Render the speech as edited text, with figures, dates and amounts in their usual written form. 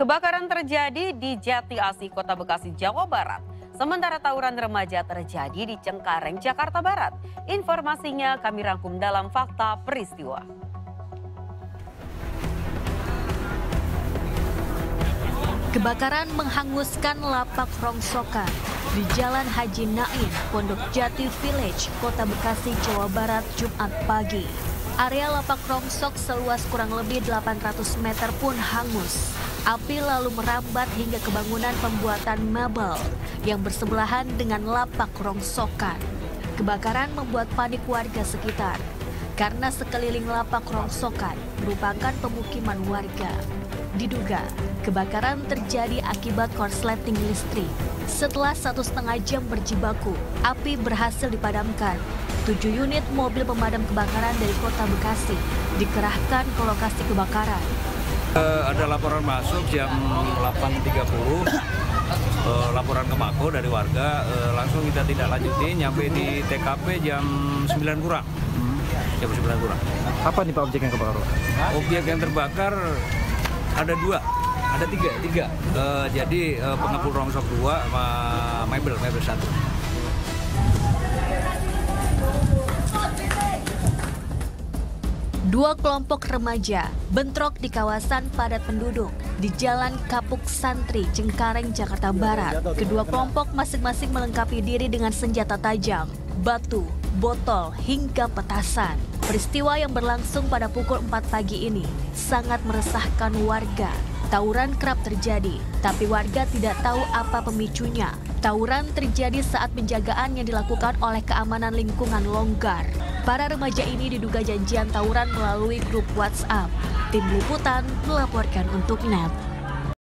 Kebakaran terjadi di Jati Asih, Kota Bekasi, Jawa Barat. Sementara tawuran remaja terjadi di Cengkareng, Jakarta Barat. Informasinya kami rangkum dalam Fakta Peristiwa. Kebakaran menghanguskan lapak rongsokan di Jalan Haji Naim, Pondok Jati Village, Kota Bekasi, Jawa Barat, Jumat pagi. Area lapak rongsok seluas kurang lebih 800 meter pun hangus. Api lalu merambat hingga ke bangunan pembuatan mebel yang bersebelahan dengan lapak rongsokan. Kebakaran membuat panik warga sekitar karena sekeliling lapak rongsokan merupakan pemukiman warga. Diduga kebakaran terjadi akibat korsleting listrik. Setelah 1,5 jam berjibaku, api berhasil dipadamkan. 7 unit mobil pemadam kebakaran dari Kota Bekasi dikerahkan ke lokasi kebakaran. Ada laporan masuk jam 8.30, laporan ke Mako dari warga, langsung kita tidak lanjuti, nyampe di TKP jam 9 kurang. Jam 9 kurang. Apa nih Pak objek yang kebakar? Objek yang terbakar ada tiga. Jadi pengepul rongsok 2 sama mebel 1. Dua kelompok remaja bentrok di kawasan padat penduduk di Jalan Kapuk Santri, Cengkareng, Jakarta Barat. Kedua kelompok masing-masing melengkapi diri dengan senjata tajam, batu, botol, hingga petasan. Peristiwa yang berlangsung pada pukul 4 pagi ini sangat meresahkan warga. Tawuran kerap terjadi, tapi warga tidak tahu apa pemicunya. Tawuran terjadi saat penjagaan yang dilakukan oleh keamanan lingkungan longgar. Para remaja ini diduga janjian tawuran melalui grup WhatsApp. Tim Liputan melaporkan untuk NET.